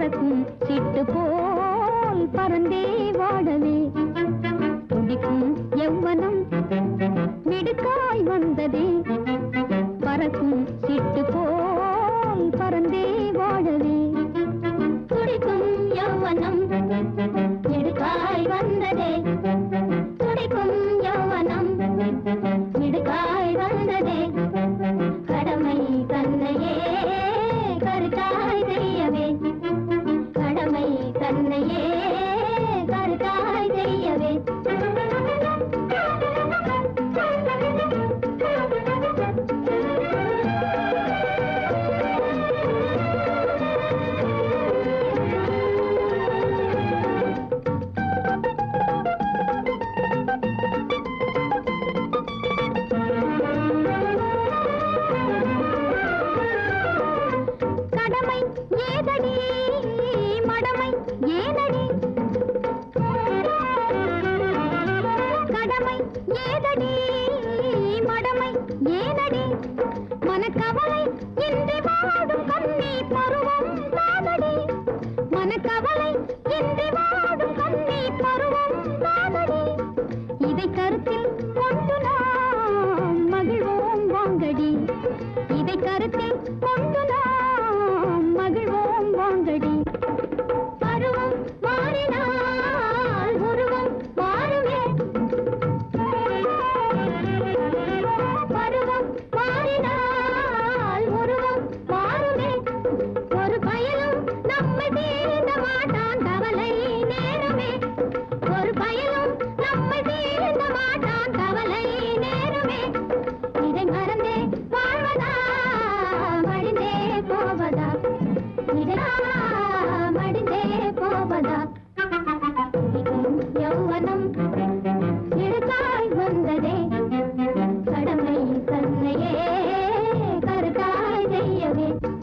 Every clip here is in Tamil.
பறக்கும் சிட்டு போல் பறந்தே வாழவே துடிக்கும் யௌவனம் மிடுக்காய் வந்ததே பறக்கும் சிட்டு போல் பறந்தே வாழவே துடிக்கும் யௌவனம் மிடுக்காய் வந்ததே துடிக்கும் யௌவனம் மிடுக்காய் வந்ததே கடமை தன்னையே கருத்தாய் செய்யவே கடமை தன்னையே கருத்தாய் செய்யவே மனக்கவலை இன்றி வாடும் கண்ணி பருவம் தானடி மனக்கவலை இன்றி வாடும் கண்ணி பருவம் தானடி இதை கருத்தில் கொண்டு நாம் மகிழ்வோம் வாங்கடி இதை கருத்தில் கொண்டு நாம் மகிழ்வோம் வாங்கடி பருவம் மாறினால் உருவம் மாறுமே பருவம் மாறினால் உருவம் மாறுமே ஒரு பயலும் நம்மை தீர்ந்த மாட்டான் கவலை நேருமே ஒரு பயலும் நம்மை தீர்ந்த மாட்டான் கவலை நேருமே இதை மறந்தே வாழ்வதா மடிந்தே போவதா இதை மடிந்தே போவதா யௌவனம் இழுக்காய் வந்ததே கடமை தன்னையே கருத்தாய் செய்யவே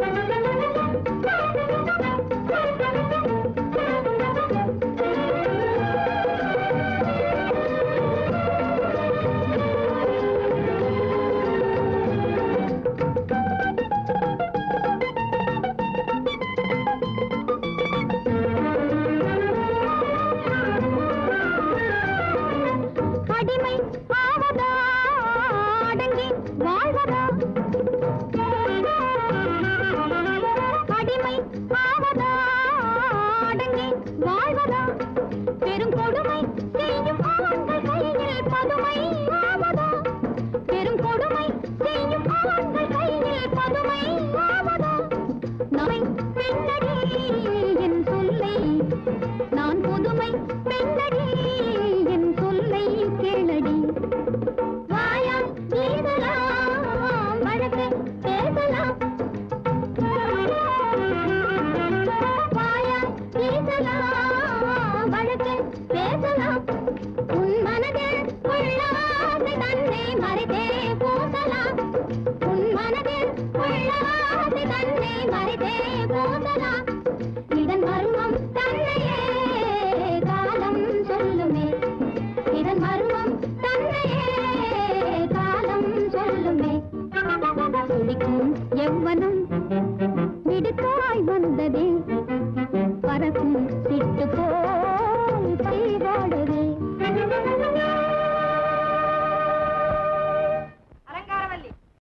அடிமை ஆவதா அடங்கி வாழ்வதா அடிமை